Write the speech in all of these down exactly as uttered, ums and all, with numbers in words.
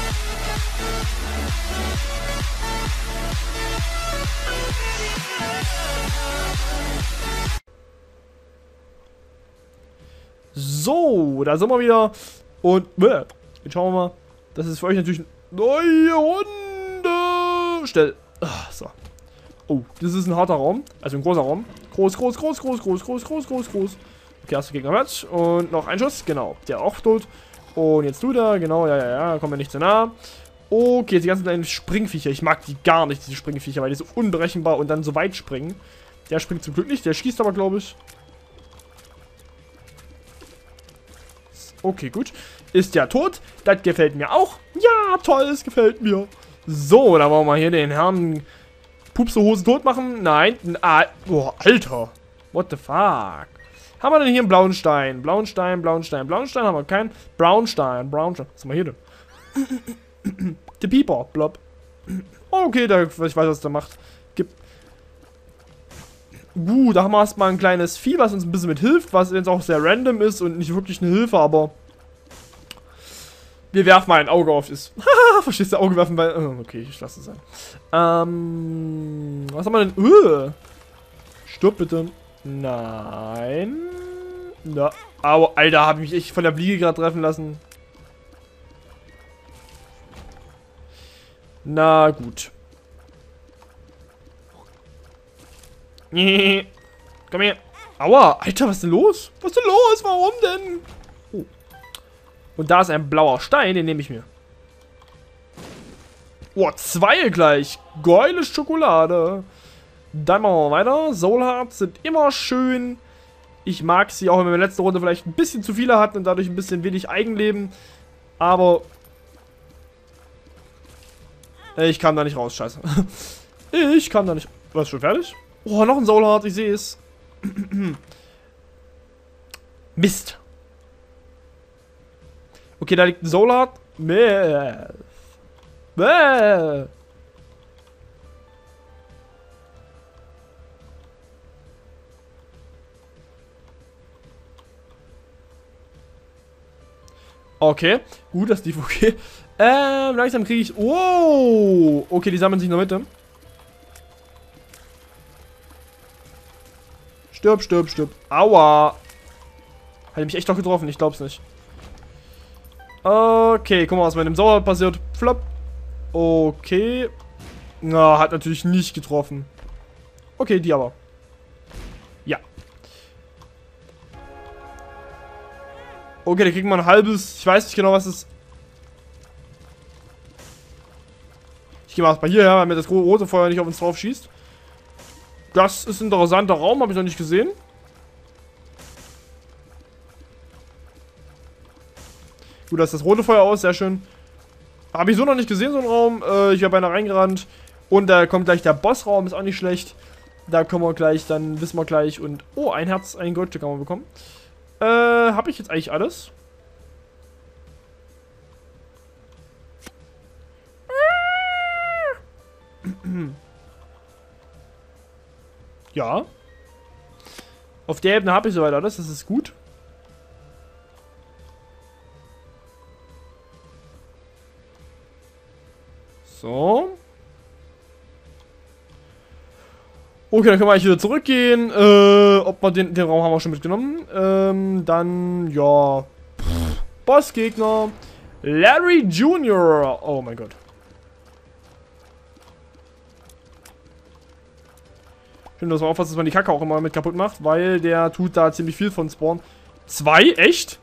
So, da sind wir wieder. Und, äh, jetzt schauen wir mal. Das ist für euch natürlich eine neue Runde. Stell. Ach, so. Oh, das ist ein harter Raum. Also ein großer Raum. Groß, groß, groß, groß, groß, groß, groß, groß, groß. Okay, erster Gegner Match. Und noch ein Schuss. Genau. Der auch tot. Und jetzt du da. Genau, ja, ja, ja. Kommen wir nicht zu nah. Okay, jetzt die ganzen kleinen Springviecher. Ich mag die gar nicht, diese Springviecher, weil die so unberechenbar und dann so weit springen. Der springt zum Glück nicht. Der schießt aber, glaube ich. Okay, gut. Ist ja tot. Das gefällt mir auch. Ja, toll, es gefällt mir. So, dann wollen wir hier den Herrn Pupsehose tot machen. Nein. Ah, oh, Alter. What the fuck? Haben wir denn hier einen blauen Stein? Blauen Stein, blauen Stein, blauen Stein haben wir keinen. Braunstein, Braunstein. Was haben wir hier denn? Der Pieper, blob. Okay, da, ich weiß, was der macht. Gibt. Uh, da haben wir erstmal ein kleines Vieh, was uns ein bisschen mit hilft, was jetzt auch sehr random ist und nicht wirklich eine Hilfe, aber wir werfen mal ein Auge auf das. Haha, verstehst du, Auge werfen, weil. Oh, okay, ich lasse es sein. Ähm. Was haben wir denn? Uh. Stirb bitte. Nein. Na. Aber, Alter, habe ich mich echt von der Fliege gerade treffen lassen. Na gut. Komm her. Aua, Alter, was ist denn los? Was ist denn los? Warum denn? Oh. Und da ist ein blauer Stein, den nehme ich mir. Oh, zwei gleich. Geile Schokolade. Dann machen wir weiter. Soul Hearts sind immer schön. Ich mag sie, auch wenn wir in der letzten Runde vielleicht ein bisschen zu viele hatten und dadurch ein bisschen wenig Eigenleben. Aber ich kam da nicht raus, scheiße. Ich kam da nicht. Was, schon fertig? Oh, noch ein Soul Heart, ich sehe es. Mist. Okay, da liegt ein Soul Heart. Bäh. Bäh. Okay, gut, das lief okay. Ähm, langsam kriege ich. Oh! Okay, die sammeln sich in der Mitte. Stirb, stirb, stirb. Aua! Hat mich echt doch getroffen, ich glaub's nicht. Okay, guck mal, was mit dem Sauer passiert. Flop. Okay. Na, hat natürlich nicht getroffen. Okay, die aber. Ja. Okay, da kriegen wir ein halbes. Ich weiß nicht genau, was es. Ich gehe mal erstmal hierher, weil mir das rote Feuer nicht auf uns drauf schießt. Das ist ein interessanter Raum, habe ich noch nicht gesehen. Gut, da ist das rote Feuer aus, sehr schön. Habe ich so noch nicht gesehen, so einen Raum. Äh, ich wäre beinahe reingerannt. Und da kommt gleich der Bossraum, ist auch nicht schlecht. Da kommen wir gleich, dann wissen wir gleich. Und, oh, ein Herz, ein Goldstück haben wir bekommen. Äh, habe ich jetzt eigentlich alles? Ja. Auf der Ebene habe ich soweit alles, das ist gut. So. Okay, dann können wir eigentlich wieder zurückgehen. Äh, ob wir den, den Raum haben wir schon mitgenommen. Ähm, dann, ja. Pff, Bossgegner. Larry Junior Oh mein Gott. Schön, dass man aufpasst, dass man die Kacke auch immer mit kaputt macht, weil der tut da ziemlich viel von Spawn. Zwei? Echt?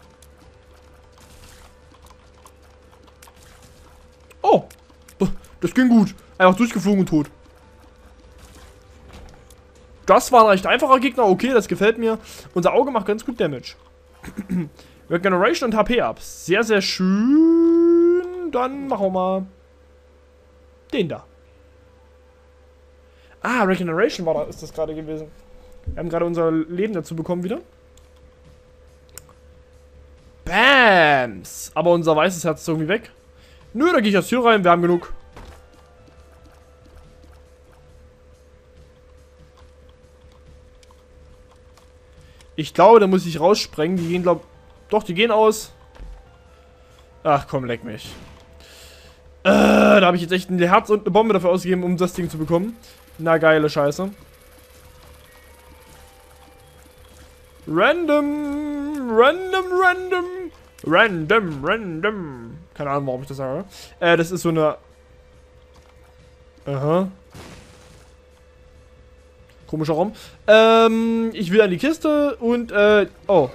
Oh. Das ging gut. Einfach durchgeflogen und tot. Das war ein recht einfacher Gegner. Okay, das gefällt mir. Unser Auge macht ganz gut Damage. Regeneration und H P ab. Sehr, sehr schön. Dann machen wir mal den da. Ah, Regeneration war da, ist das gerade gewesen. Wir haben gerade unser Leben dazu bekommen wieder. Bams! Aber unser weißes Herz ist irgendwie weg. Nö, da gehe ich jetzt hier rein. Wir haben genug. Ich glaube, da muss ich raussprengen. Die gehen, glaube doch, die gehen aus. Ach komm, leck mich. da habe ich jetzt echt ein Herz und eine Bombe dafür ausgegeben, um das Ding zu bekommen. Na, geile Scheiße. Random, random, random, random, random. Keine Ahnung, warum ich das sage. Äh, das ist so eine... Aha. Komischer Raum. Ähm, ich will an die Kiste und, äh, oh.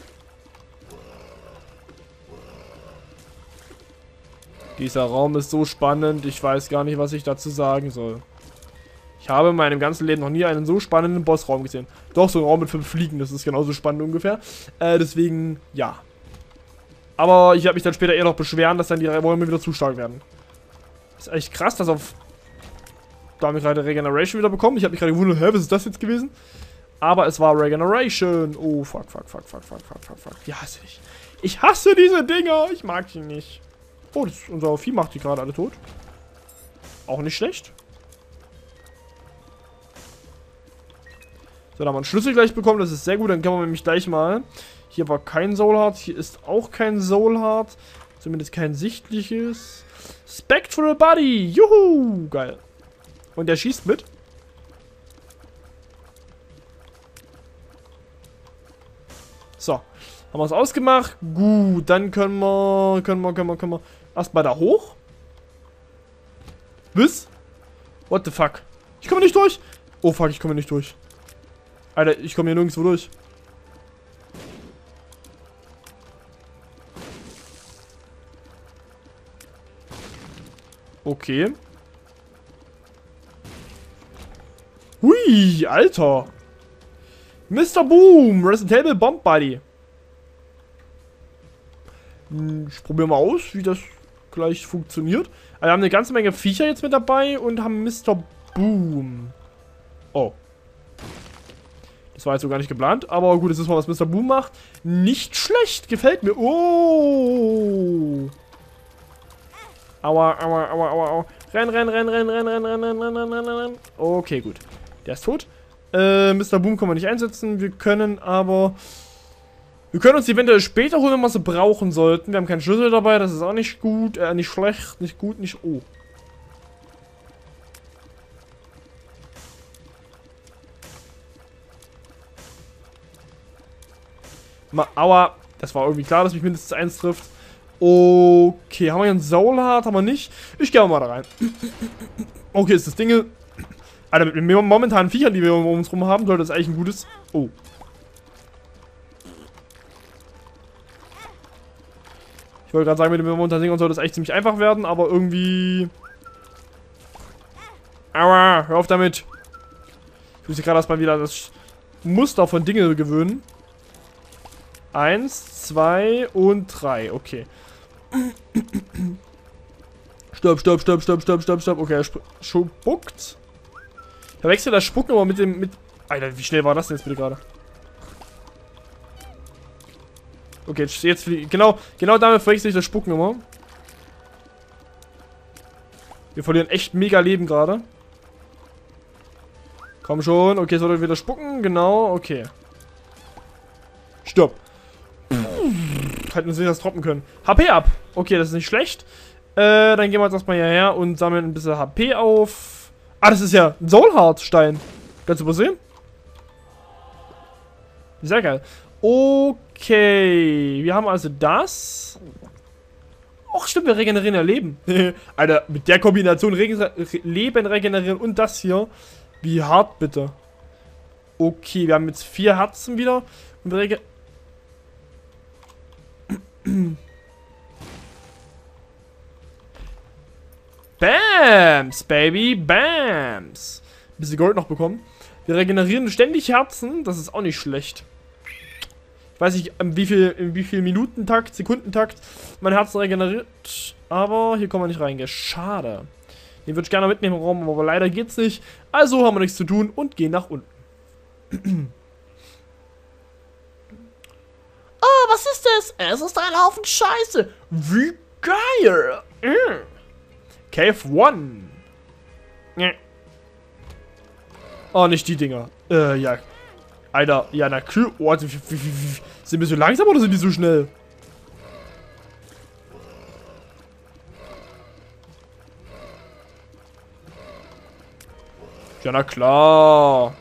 Dieser Raum ist so spannend, ich weiß gar nicht, was ich dazu sagen soll. Ich habe in meinem ganzen Leben noch nie einen so spannenden Bossraum gesehen. Doch, so ein Raum mit fünf Fliegen, das ist genauso spannend ungefähr. Äh, deswegen, ja. Aber ich werde mich dann später eher noch beschweren, dass dann die Räume wieder zu stark werden. Ist echt krass, dass auf... Da haben wir gerade Regeneration wieder bekommen. Ich habe mich gerade gewundert, hä, was ist das jetzt gewesen? Aber es war Regeneration. Oh, fuck, fuck, fuck, fuck, fuck, fuck, fuck, fuck. Die hasse ich. Ich hasse diese Dinger. Ich mag sie nicht. Oh, das, unser Vieh macht die gerade alle tot. Auch nicht schlecht. So, da haben wir einen Schlüssel gleich bekommen. Das ist sehr gut. Dann können wir nämlich gleich mal... Hier war kein Soul Heart. Hier ist auch kein Soul Heart. Zumindest kein sichtliches. Spectral Body. Juhu. Geil. Und der schießt mit. So. Haben wir es ausgemacht. Gut. Dann können wir... Können wir, können wir, können wir... Erstmal da hoch. Bis? What the fuck? Ich komme nicht durch. Oh fuck, ich komme nicht durch. Alter, ich komme hier nirgendwo durch. Okay. Hui, Alter. Mister Boom, Resident Evil Bomb Buddy. Ich probiere mal aus, wie das gleich funktioniert. Also wir haben eine ganze Menge Viecher jetzt mit dabei und haben Mister Boom. Oh. Das war jetzt so gar nicht geplant, aber gut, das ist mal, was Mister Boom macht. Nicht schlecht, gefällt mir. Oh. Aua, aua, aua, aua, aua. Renn, renn, renn, renn, renn, renn, renn, renn, renn, renn, renn, renn. Okay, gut. Der ist tot. Äh, Mister Boom können wir nicht einsetzen. Wir können aber... Wir können uns eventuell später holen, wenn wir sie brauchen sollten. Wir haben keinen Schlüssel dabei, das ist auch nicht gut. Äh, nicht schlecht, nicht gut, nicht... Oh. Ma Aua. Das war irgendwie klar, dass mich mindestens eins trifft. Okay, haben wir hier einen Soul Heart? Haben wir nicht? Ich gehe mal da rein. Okay, ist das Ding... Alter, mit den momentanen Viechern, die wir um uns rum haben, sollte das eigentlich ein gutes... Oh. Ich wollte gerade sagen, mit dem momentanen Dingern soll das eigentlich ziemlich einfach werden, aber irgendwie... Aua, hör auf damit. Ich muss mich gerade erstmal wieder an das Muster von Dingen gewöhnen. Eins, zwei und drei. Okay. Stopp, stopp, stopp, stopp, stopp, stopp, stopp. Okay, er spuckt. Verwechselt das Spucken aber mit dem... mit. Alter, wie schnell war das denn jetzt bitte gerade? Okay, jetzt, jetzt genau, genau damit verwechsel ich das Spucken immer. Wir verlieren echt mega Leben gerade. Komm schon, okay, soll er wieder spucken? Genau, okay. Stopp. Hätten uns nicht das droppen können. H P ab. Okay, das ist nicht schlecht. Äh, dann gehen wir jetzt erstmal hierher und sammeln ein bisschen H P auf. Ah, das ist ja ein Soul Heart Stein. Kannst du übersehen? Sehr geil. Okay. Wir haben also das. Och, stimmt, wir regenerieren ja Leben. Alter, mit der Kombination Regen Leben regenerieren und das hier. Wie hart bitte. Okay, wir haben jetzt vier Herzen wieder. Und wir regen Bams, Baby, Bams. Ein bisschen Gold noch bekommen. Wir regenerieren ständig Herzen, das ist auch nicht schlecht. Ich weiß nicht, in wie viel, in wie viel Minutentakt, Sekundentakt mein Herzen regeneriert. Aber hier kommen wir nicht rein, gell? Schade. Den würde ich gerne mitnehmen im Raum, aber leider geht's nicht. Also haben wir nichts zu tun und gehen nach unten. Oh, was ist das? Es ist ein Haufen Scheiße. Wie geil. Mm. Cave One. Nee. Oh, nicht die Dinger. Äh, ja. Alter, ja, na cool. Oh, wie, wie, wie, wie, sind wir so langsam oder sind die so schnell? Ja, na klar.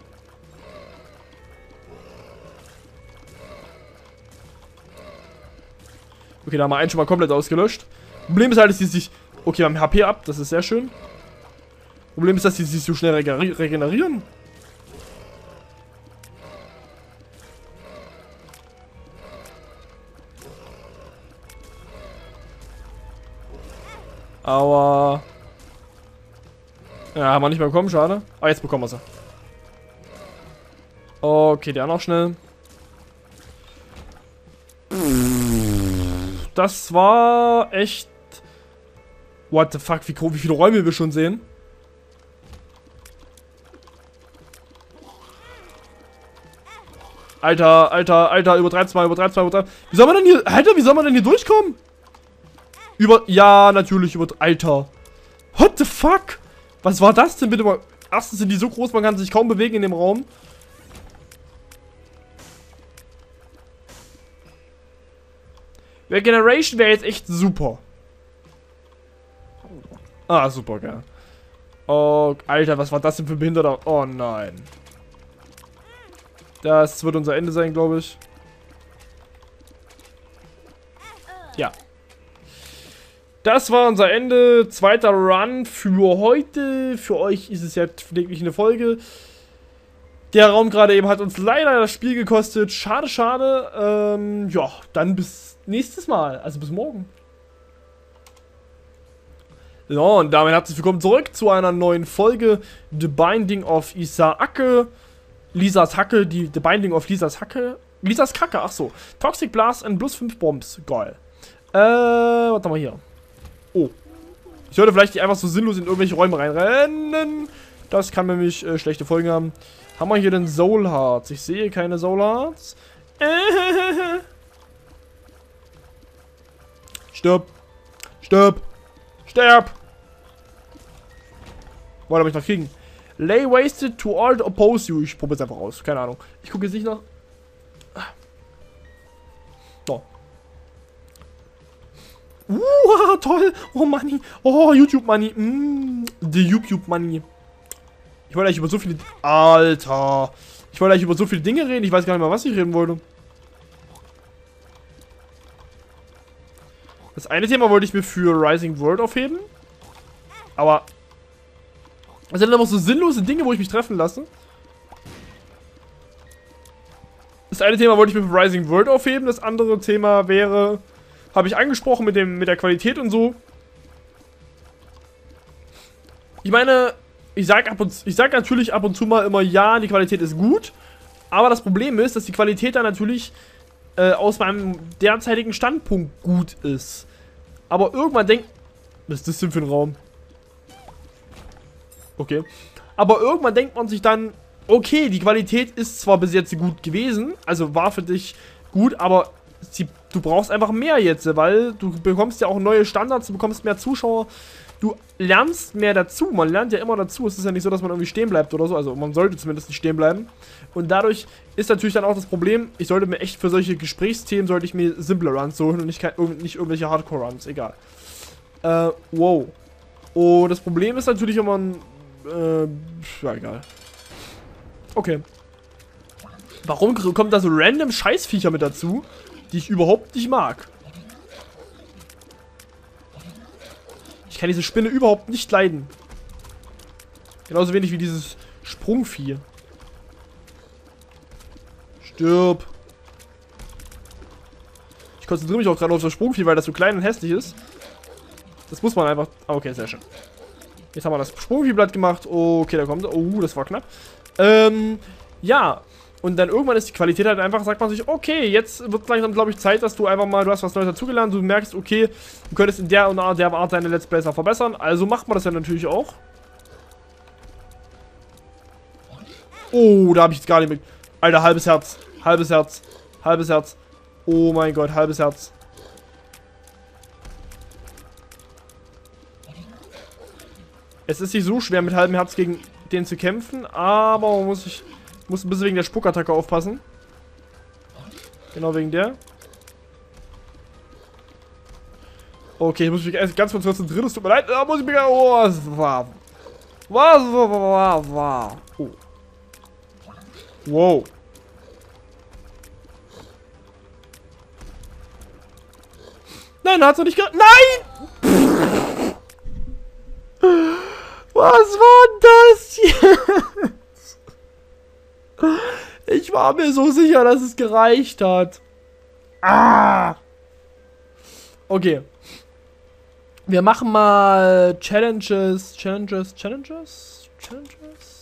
Okay, da haben wir einen schon mal komplett ausgelöscht. Problem ist halt, dass die sich... Okay, wir haben H P ab, das ist sehr schön. Problem ist, dass die sich so schnell rege regenerieren. Aua. Ja, haben wir nicht mehr bekommen, schade. Ah, jetzt bekommen wir sie. Okay, der noch schnell. Das war echt... What the fuck, wie, wie viele Räume wir schon sehen. Alter, Alter, Alter, übertreib's mal, übertreib's mal, übertreib's. Wie soll man denn hier... Alter, wie soll man denn hier durchkommen? Über... Ja, natürlich, über... Alter. What the fuck? Was war das denn bitte mal? Erstens sind die so groß, man kann sich kaum bewegen in dem Raum. Regeneration wäre jetzt echt super. Ah, super, geil. Oh, Alter, was war das denn für ein Behinderter? Oh nein. Das wird unser Ende sein, glaube ich. Ja. Das war unser Ende. Zweiter Run für heute. Für euch ist es ja wirklich eine Folge. Der Raum gerade eben hat uns leider das Spiel gekostet. Schade, schade. Ähm, ja, dann bis nächstes Mal. Also bis morgen. So, und damit herzlich willkommen zurück zu einer neuen Folge. The Binding of Issaake. Lisas Hacke, die The Binding of Lisas Hacke. Lisas Kacke, ach so. Toxic Blast and plus fünf Bombs. Geil. Äh, was haben wir hier? Oh. Ich sollte vielleicht nicht einfach so sinnlos in irgendwelche Räume reinrennen. Das kann nämlich äh, schlechte Folgen haben. Haben wir hier den Soul Hearts? Ich sehe keine Soul Hearts. Äh. Stirb. Stirb. Sterb. Wollte aber ich noch kriegen. Lay wasted to all to oppose you. Ich probiere es einfach aus. Keine Ahnung. Ich gucke jetzt nicht nach. So. Uh, toll. Oh, Money. Oh, YouTube Money. Mm, the YouTube Money. Ich wollte eigentlich über so viele... Alter. Ich wollte eigentlich über so viele Dinge reden. Ich weiß gar nicht mehr, was ich reden wollte. Das eine Thema wollte ich mir für Rising World aufheben. Aber... Das sind einfach so sinnlose Dinge, wo ich mich treffen lasse. Das eine Thema wollte ich mir für Rising World aufheben. Das andere Thema wäre... Habe ich angesprochen mit, dem, mit der Qualität und so. Ich meine... Ich sag, ab und, ich sag natürlich ab und zu mal immer, ja, die Qualität ist gut. Aber das Problem ist, dass die Qualität dann natürlich äh, aus meinem derzeitigen Standpunkt gut ist. Aber irgendwann denkt... Was ist das denn für ein Raum? Okay. Aber irgendwann denkt man sich dann, okay, die Qualität ist zwar bis jetzt gut gewesen, also war für dich gut, aber sie, du brauchst einfach mehr jetzt, weil du bekommst ja auch neue Standards, du bekommst mehr Zuschauer, du lernst mehr dazu, man lernt ja immer dazu, es ist ja nicht so, dass man irgendwie stehen bleibt oder so, also man sollte zumindest nicht stehen bleiben. Und dadurch ist natürlich dann auch das Problem, ich sollte mir echt für solche Gesprächsthemen, sollte ich mir simple Runs holen und nicht, nicht irgendwelche Hardcore-Runs, egal. Äh, wow. Und das Problem ist natürlich, wenn man Äh, ja, egal. Okay. Warum kommen da so random Scheißviecher mit dazu, die ich überhaupt nicht mag? Ich kann diese Spinne überhaupt nicht leiden. Genauso wenig wie dieses Sprungvieh. Stirb. Ich konzentriere mich auch gerade auf das Sprungvieh, weil das so klein und hässlich ist. Das muss man einfach... Ah, okay, sehr schön. Jetzt haben wir das Sprungviehblatt gemacht. Okay, da kommt... Oh, das war knapp. Ähm, ja. Und dann irgendwann ist die Qualität halt einfach, sagt man sich, okay, jetzt wird langsam, glaube ich, Zeit, dass du einfach mal, du hast was Neues dazugelernt, du merkst, okay, du könntest in der und der Art deine Let's Plays verbessern. Also macht man das ja natürlich auch. Oh, da habe ich jetzt gar nicht mehr... Alter, halbes Herz. Halbes Herz. Halbes Herz. Oh mein Gott, halbes Herz. Es ist nicht so schwer, mit halbem Herz gegen den zu kämpfen, aber man muss, ich, muss ein bisschen wegen der Spuckattacke aufpassen. Genau wegen der. Okay, ich muss mich ganz kurz konzentrieren, es tut mir leid. Da muss ich mich... Oh, das war... Was? Wow. Wow. Oh. Wow. Nein, hat's noch nicht ge... Nein! Was war das jetzt? Ich war mir so sicher, dass es gereicht hat. Ah! Okay. Wir machen mal Challenges, Challenges, Challenges, Challenges.